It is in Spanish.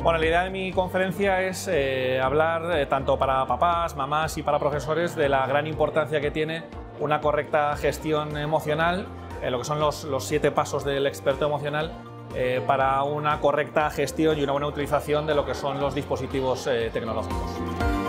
Bueno, la idea de mi conferencia es hablar tanto para papás, mamás y para profesores de la gran importancia que tiene una correcta gestión emocional, lo que son los 7 pasos del experto emocional para una correcta gestión y una buena utilización de lo que son los dispositivos tecnológicos.